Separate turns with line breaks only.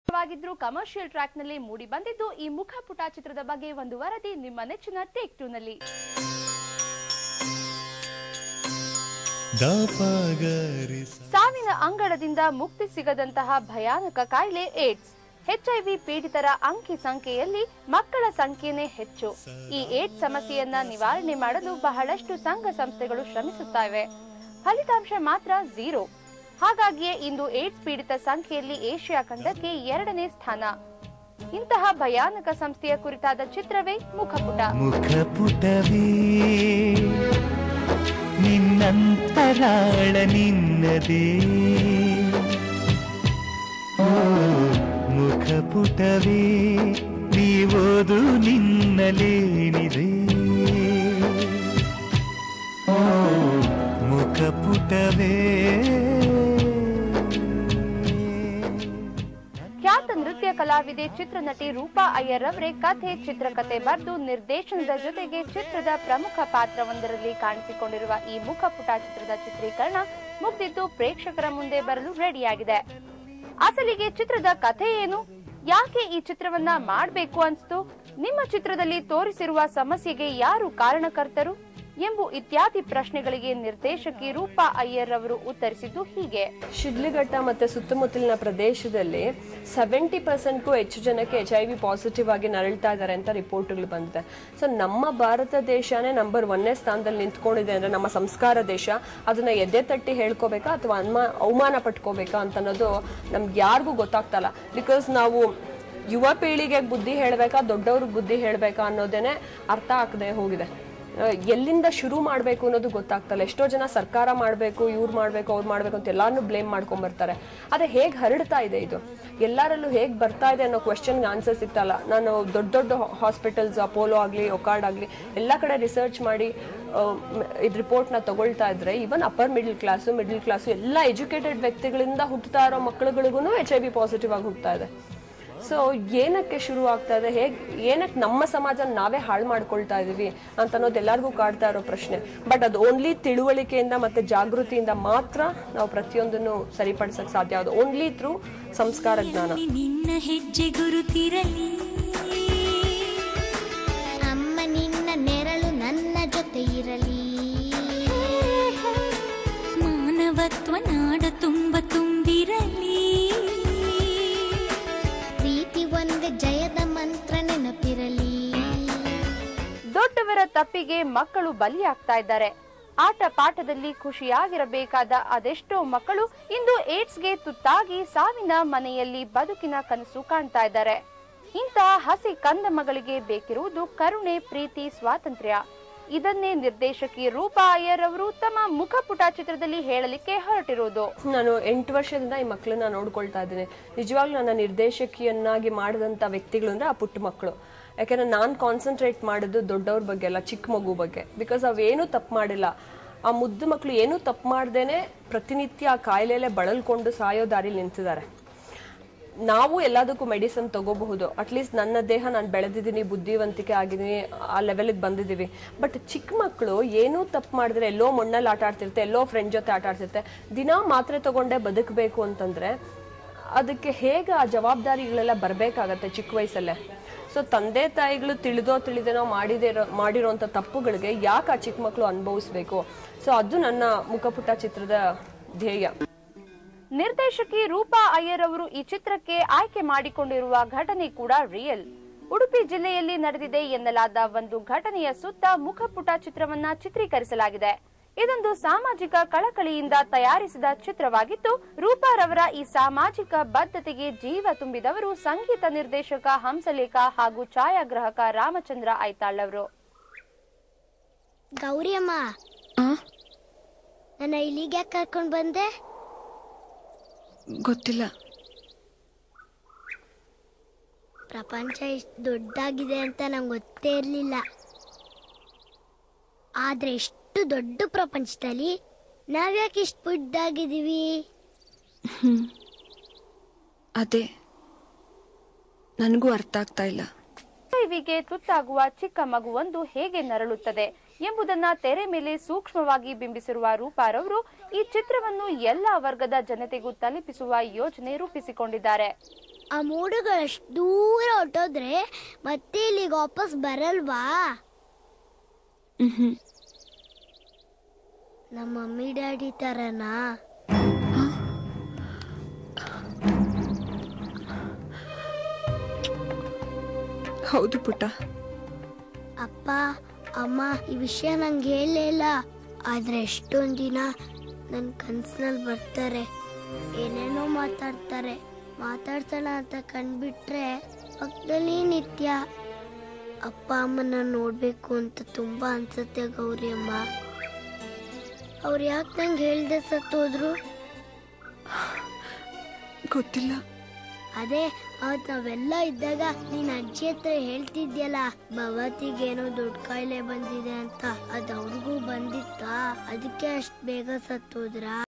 Commercial track ನಲ್ಲಿ ಮೂಡಿ ಬಂದಿದ್ದು ಈ ಮುಖಪುಟ ಚಿತ್ರದ ಬಗ್ಗೆ ಒಂದು ವರದಿ ನಿಮ್ಮ ನೆಚ್ಚಿನ ಟೇಕ್ 2 ನಲ್ಲಿ. ಸಾವಿನ ಅಂಗಳದಿಂದ ಮುಕ್ತಿ ಸಿಗದಂತಹ ಭಯಾನಕ ಕಾಯಿಲೆ ಏಡ್ಸ್. HIV ಪೀಡಿತರ ಅಂಕಿ ಸಂಖ್ಯೆಯಲ್ಲಿ ಮಕ್ಕಳ ಸಂಖ್ಯೆನೇ ಹೆಚ್ಚು. ಈ ಏಡ್ಸ್ ಸಮಸ್ಯೆಯನ್ನ ನಿವಾರಣೆ ಮಾಡಲು ಬಹಳಷ್ಟು ಸಂಘ ಸಂಸ್ಥೆಗಳು ಶ್ರಮಿಸುತ್ತಿವೆ. ಫಲಿತಾಂಶ ಮಾತ್ರ 0. ಹಾಗಾಗಿಯೇ ಇಂದು ಏಡ್ಸ್ ಪೀಡಿತ ಸಂಖ್ಯೆಯಲ್ಲಿ ಏಷ್ಯಾ ಖಂಡಕ್ಕೆ 2ನೇ ಸ್ಥಾನ. ಇಂತಹ ಭಯಾನಕ ಸಂಸ್ಥೆಯ ಕುರಿತಾದ ಚಿತ್ರವೇ ಮುಖಪುಟ.
ಮುಖಪುಟವೇ ನಿನ್ನಂತರಾಳ ನಿನ್ನದೇ, ಮುಖಪುಟವೇ ನೀವೋದು ನಿನ್ನಲೇನಿದೆ, ಮುಖಪುಟವೇ.
ಖ್ಯಾತ ನೃತ್ಯ ಕಲಾವಿದೆ ಚಿತ್ರನಟಿ ರೂಪಾ ಅಯ್ಯರ್ ಅವರೇ ಕಥೆ ಚಿತ್ರಕಥೆ ಬರೆದು ನಿರ್ದೇಶನದ ಜೊತೆಗೆ ಚಿತ್ರದ ಪ್ರಮುಖ ಪಾತ್ರವೊಂದರಲ್ಲಿ ಕಾಣಿಸಿಕೊಂಡಿರುವ ಈ ಮುಖಪುಟ ಚಿತ್ರದ ಚಿತ್ರೀಕರಣ ಮುಗಿದಿದ್ದು ಪ್ರೇಕ್ಷಕರ ಮುಂದೆ ಬರಲು ರೆಡಿಯಾಗಿದೆ. ಅಸಲಿಗೆ ಚಿತ್ರದ ಕಥೆ ಏನು? ಯಾಕೆ ಈ ಚಿತ್ರವನ್ನ ಮಾಡಬೇಕು ಅನ್ಸ್ತು? ನಿಮ್ಮ ಚಿತ್ರದಲ್ಲಿ ತೋರಿಸಿರುವ ಸಮಸ್ಯೆಗೆ ಯಾರು ಕಾರಣಕರ್ತರು ಎಂಬ ಇತ್ಯಾದಿ ಪ್ರಶ್ನೆಗಳಿಗೆ ನಿರ್ದೇಶಕಿ ರೂಪಾ ಅಯ್ಯರ್ ಅವರು ಉತ್ತರಿಸಿದ್ದು ಹೀಗೆ.
ಶಿಡ್ಲಘಟ್ಟ ಮತ್ತೆ ಸುತ್ತಮುತ್ತಲಿನ ಪ್ರದೇಶದಲ್ಲಿ 70%ಕ್ಕೂ ಹೆಚ್ಚು ಜನಕ್ಕೆ HIV ಪಾಸಿಟಿವ್ ಆಗಿ ನರಳ್ತಾ ಇದ್ದಾರೆ ಅಂತ ರಿಪೋರ್ಟ್ಗಳು ಬಂದಿದೆ. ಸೊ ನಮ್ಮ ಭಾರತ ದೇಶನೇ ನಂಬರ್ 1ನೇ ಸ್ಥಾನದಲ್ಲಿ ನಿಂತ್ಕೊಂಡಿದೆ ಅಂದ್ರೆ ನಮ್ಮ ಸಂಸ್ಕಾರ ದೇಶ ಅದನ್ನ ಎದೆ ತಟ್ಟಿ ಹೇಳ್ಕೋಬೇಕಾ ಅಥವಾ ಅವಮಾನ ಪಟ್ಕೋಬೇಕಾ ಅಂತ ಅನ್ನೋದು ನಮ್ಗೆ ಯಾರಿಗೂ ಗೊತ್ತಾಗ್ತಲ್ಲ. ಬಿಕಾಸ್ ನಾವು ಯುವ ಪೀಳಿಗೆಗೆ ಬುದ್ಧಿ ಹೇಳ್ಬೇಕಾ ದೊಡ್ಡವ್ರಿಗೆ ಬುದ್ಧಿ ಹೇಳ್ಬೇಕಾ ಅನ್ನೋದೇನೆ ಅರ್ಥ ಆಗದೆ ಹೋಗಿದೆ. ಎಲ್ಲಿಂದ ಶುರು ಮಾಡಬೇಕು ಅನ್ನೋದು ಗೊತ್ತಾಗ್ತಲ್ಲ. ಎಷ್ಟೋ ಜನ ಸರ್ಕಾರ ಮಾಡಬೇಕು, ಇವ್ರು ಮಾಡಬೇಕು, ಅವ್ರು ಮಾಡಬೇಕು ಅಂತ ಎಲ್ಲಾರನ್ನೂ ಬ್ಲೇಮ್ ಮಾಡ್ಕೊಂಡ್ ಬರ್ತಾರೆ. ಆದ್ರೆ ಹೇಗೆ ಹರಡ್ತಾ ಇದೆ ಇದು, ಎಲ್ಲರಲ್ಲೂ ಹೇಗೆ ಬರ್ತಾ ಇದೆ ಅನ್ನೋ ಕ್ವೆಶ್ಚನ್ಗೆ ಆನ್ಸರ್ ಸಿಗ್ತಲ್ಲ. ನಾನು ದೊಡ್ಡ ದೊಡ್ಡ ಹಾಸ್ಪಿಟಲ್ಸ್ ಅಪೋಲೋ ಆಗಲಿ ಒಕಾರ್ಡ್ ಆಗಲಿ ಎಲ್ಲ ಕಡೆ ರಿಸರ್ಚ್ ಮಾಡಿ ಇದು ರಿಪೋರ್ಟ್ನ ತಗೊಳ್ತಾ ಇದ್ರೆ ಈವನ್ ಅಪ್ಪರ್ ಮಿಡ್ಲ್ ಕ್ಲಾಸು ಎಲ್ಲ ಎಜುಕೇಟೆಡ್ ವ್ಯಕ್ತಿಗಳಿಂದ ಹುಟ್ಟುತ್ತಾ ಇರೋ ಮಕ್ಕಳುಗಳಿಗೂ HIV ಪಾಸಿಟಿವ್ ಆಗಿ ಹುಟ್ಟುತ್ತಾ ಇದೆ. ಸೊ ಏನಕ್ಕೆ ಶುರು ಆಗ್ತಾ ಇದೆ, ಏನಕ್ಕೆ ನಮ್ಮ ಸಮಾಜ ನಾವೇ ಹಾಳು ಮಾಡ್ಕೊಳ್ತಾ ಇದೀವಿ ಅಂತ ಅನ್ನೋದು ಎಲ್ಲರಿಗೂ ಕಾಡ್ತಾ ಇರೋ ಪ್ರಶ್ನೆ. ಬಟ್ ಅದು ಓನ್ಲಿ ತಿಳುವಳಿಕೆಯಿಂದ ಮತ್ತೆ ಜಾಗೃತಿಯಿಂದ ಮಾತ್ರ ನಾವು ಪ್ರತಿಯೊಂದನ್ನು ಸರಿಪಡಿಸಕ್ ಸಾಧ್ಯ. ಅದು ಓನ್ಲಿ ಥ್ರೂ ಸಂಸ್ಕಾರ ಜ್ಞಾನ.
ನಿನ್ನ ಹೆಜ್ಜೆ ಗುರುತಿರಲಿ, ಅಮ್ಮ ನಿನ್ನ ನೆರಳು ನನ್ನ ಜೊತೆ ಇರಲಿ, ಮಾನವತ್ವ ನಾಡ ತುಂಬ ತುಂಬಿರಲಿ, ಜಯದ ಮಂತ್ರ ನೆನಪಿರಲಿ.
ದೊಡ್ಡವರ ತಪ್ಪಿಗೆ ಮಕ್ಕಳು ಬಲಿಯಾಗ್ತಾ ಇದ್ದಾರೆ. ಆಟ ಪಾಠದಲ್ಲಿ ಖುಷಿಯಾಗಿರಬೇಕಾದ ಅದೆಷ್ಟೋ ಮಕ್ಕಳು ಇಂದು ಏಡ್ಸ್ಗೆ ತುತ್ತಾಗಿ ಸಾವಿನ ಮನೆಯಲ್ಲಿ ಬದುಕಿನ ಕನಸು ಕಾಣ್ತಾ ಇದ್ದಾರೆ. ಇಂತಹ ಹಸಿ ಕಂದ ಮಗಳಿಗೆ ಬೇಕಿರುವುದು ಕರುಣೆ, ಪ್ರೀತಿ, ಸ್ವಾತಂತ್ರ್ಯ. ಇದನ್ನೇ ನಿರ್ದೇಶಕಿ ರೂಪಾ ಅಯ್ಯರ್ ಅವರು ತಮ್ಮ ಮುಖಪುಟ ಚಿತ್ರದಲ್ಲಿ ಹೇಳಲಿಕ್ಕೆ ಹೊರಟಿರುವುದು.
ನಾನು 8 ವರ್ಷದಿಂದ ಈ ಮಕ್ಕಳನ್ನ ನೋಡ್ಕೊಳ್ತಾ ಇದ್ದೀನಿ. ನಿಜವಾಗ್ಲೂ ನನ್ನ ನಿರ್ದೇಶಕಿಯನ್ನಾಗಿ ಮಾಡಿದಂತ ವ್ಯಕ್ತಿಗಳು ಅಂದ್ರೆ ಆ ಪುಟ್ಟ ಮಕ್ಕಳು. ಯಾಕಂದ್ರೆ ನಾನು ಕಾನ್ಸಂಟ್ರೇಟ್ ಮಾಡೋದು ದೊಡ್ಡವ್ರ ಬಗ್ಗೆ ಅಲ್ಲ, ಚಿಕ್ಕ ಮಗು ಬಗ್ಗೆ. ಬಿಕಾಸ್ ಅವೇನು ತಪ್ಪು ಮಾಡಿಲ್ಲ. ಆ ಮುದ್ದು ಮಕ್ಕಳು ಏನೂ ತಪ್ಪು ಮಾಡ್ದೇನೆ ಪ್ರತಿನಿತ್ಯ ಆ ಕಾಯಿಲೆಯಲ್ಲೇ ಬಳಲ್ಕೊಂಡು ಸಾಯೋ ದಾರಿಲಿ ನಿಂತಿದ್ದಾರೆ. ನಾವು ಎಲ್ಲದಕ್ಕೂ ಮೆಡಿಸಿನ್ ತಗೋಬಹುದು. ಅಟ್ಲೀಸ್ಟ್ ನನ್ನ ದೇಹ ನಾನು ಬೆಳೆದಿದ್ದೀನಿ, ಬುದ್ಧಿವಂತಿಕೆ ಆಗಿದ್ದೀನಿ, ಆ ಲೆವೆಲ್ಗೆ ಬಂದಿದ್ದೀವಿ. ಬಟ್ ಚಿಕ್ಕ ಮಕ್ಕಳು ಏನೂ ತಪ್ಪು ಮಾಡಿದ್ರೆ ಎಲ್ಲೋ ಮಣ್ಣಲ್ಲಿ ಆಟ ಆಡ್ತಿರುತ್ತೆ, ಎಲ್ಲೋ ಫ್ರೆಂಡ್ ಜೊತೆ ಆಟ ಆಡ್ತಿರುತ್ತೆ. ದಿನಾ ಮಾತ್ರೆ ತಗೊಂಡೇ ಬದುಕಬೇಕು ಅಂತಂದ್ರೆ ಅದಕ್ಕೆ ಹೇಗೆ ಆ ಜವಾಬ್ದಾರಿಗಳೆಲ್ಲ ಬರಬೇಕಾಗತ್ತೆ ಚಿಕ್ಕ ವಯಸ್ಸಲ್ಲೇ. ಸೊ ತಂದೆ ತಾಯಿಗಳು ತಿಳಿದೇನೋ ಮಾಡಿರೋಂಥ ತಪ್ಪುಗಳಿಗೆ ಯಾಕೆ ಆ ಚಿಕ್ಕ ಮಕ್ಕಳು ಅನುಭವಿಸ್ಬೇಕು? ಸೊ ಅದು ನನ್ನ ಮುಖಪುಟ ಚಿತ್ರದ ಧ್ಯೇಯ.
ನಿರ್ದೇಶಕಿ ರೂಪಾ ಅಯ್ಯರ್ ಅವರು ಈ ಚಿತ್ರಕ್ಕೆ ಆಯ್ಕೆ ಮಾಡಿಕೊಂಡಿರುವ ಘಟನೆ ಕೂಡ ರಿಯಲ್. ಉಡುಪಿ ಜಿಲ್ಲೆಯಲ್ಲಿ ನಡೆದಿದೆ ಎನ್ನಲಾದ ಒಂದು ಘಟನೆಯ ಸುತ್ತ ಮುಖಪುಟ ಚಿತ್ರವನ್ನ ಚಿತ್ರೀಕರಿಸಲಾಗಿದೆ. ಇದೊಂದು ಸಾಮಾಜಿಕ ಕಳಕಳಿಯಿಂದ ತಯಾರಿಸಿದ ಚಿತ್ರವಾಗಿದ್ದು, ರೂಪಾರವರ ಈ ಸಾಮಾಜಿಕ ಬದ್ಧತೆಗೆ ಜೀವ ತುಂಬಿದವರು ಸಂಗೀತ ನಿರ್ದೇಶಕ ಹಂಸಲೇಖ ಹಾಗೂ ಛಾಯಾಗ್ರಾಹಕ ರಾಮಚಂದ್ರ ಐತಾಳ್ ಅವರು.
ಗೌರಿಯಮ್ಮ, ನನ್ನ ಇಲ್ಲಿಗೆ ಯಾಕೆ ಕರ್ಕೊಂಡು ಬಂದೆ?
ಗೊತ್ತಿಲ್ಲ.
ಪ್ರಪಂಚ ಇಷ್ಟು ದೊಡ್ಡದಾಗಿದೆ ಅಂತ ನಂಗೆ ಗೊತ್ತೇ ಇರಲಿಲ್ಲ. ಆದ್ರೆ ಇಷ್ಟು ದೊಡ್ಡ ಪ್ರಪಂಚದಲ್ಲಿ ನಾವ್ಯಾಕೆ ಇಷ್ಟು ಪುಟ್ಟದಾಗಿದ್ದೀವಿ?
ಅದೇ ನನಗೂ ಅರ್ಥ ಆಗ್ತಾ ಇಲ್ಲ.
HIVಗೆ ತುತ್ತಾಗುವ ಚಿಕ್ಕ ಮಗುವೊಂದು ಹೇಗೆ ನರಳುತ್ತದೆ ಎಂಬುದನ್ನ ತೆರೆ ಮೇಲೆ ಸೂಕ್ಷ್ಮವಾಗಿ ಬಿಂಬಿಸಿರುವ ರೂಪಾರವರು ಈ ಚಿತ್ರವನ್ನು ಎಲ್ಲಾ ವರ್ಗದ ಜನತೆಗೂ ತಲುಪಿಸುವ ಯೋಜನೆ ರೂಪಿಸಿಕೊಂಡಿದ್ದಾರೆ.
ಆ ಮೋಡಗಳು ಅಷ್ಟು ದೂರ ಹೊಟ್ಟೋದ್ರೆ ಮತ್ತೆ ಇಲ್ಲಿಗೆ ವಾಪಸ್ ಬರಲ್ವಾ? ನಮ್ಮ ಮಮ್ಮಿ ಡ್ಯಾಡಿ ತರನಾ?
ಹೌದು ಪುಟ್ಟ.
ಅಪ್ಪ ಅಮ್ಮ ಈ ವಿಷಯ ನಂಗೆ ಹೇಳಲಿಲ್ಲ. ಆದ್ರೆ ಎಷ್ಟೊಂದ್ ದಿನ ನನ್ ಕನ್ಸಿನಲ್ಲಿ ಬರ್ತಾರೆ, ಏನೇನೋ ಮಾತಾಡ್ತಾರೆ. ಮಾತಾಡ್ಸೋಣ ಅಂತ ಕಂಡ್ಬಿಟ್ರೆ ಪಕ್ಕದಲ್ಲಿ ನಿತ್ಯ. ಅಪ್ಪ ಅಮ್ಮನ ನೋಡ್ಬೇಕು ಅಂತ ತುಂಬಾ ಅನ್ಸುತ್ತೆ ಗೌರಿ ಅಮ್ಮ. ಅವ್ರು ಯಾಕೆ ನಂಗೆ ಹೇಳ್ದೆ ಸತ್ತೋದ್ರು?
ಗೊತ್ತಿಲ್ಲ.
ಅದೇ ಅವತ್ ನಾವೆಲ್ಲ ಇದ್ದಾಗ ನೀನ್ ಅಜ್ಜಿ ಹತ್ರ ಹೇಳ್ತಿದ್ಯಲ್ಲ, ಭಗವತಿಗೇನೋ ದೊಡ್ಡ ಕಾಯಿಲೆ ಬಂದಿದೆ ಅಂತ. ಅದ್ ಅವ್ರಿಗೂ ಬಂದಿತ್ತಾ? ಅದಕ್ಕೆ ಅಷ್ಟ್ ಬೇಗ ಸತ್ತೋದ್ರಾ?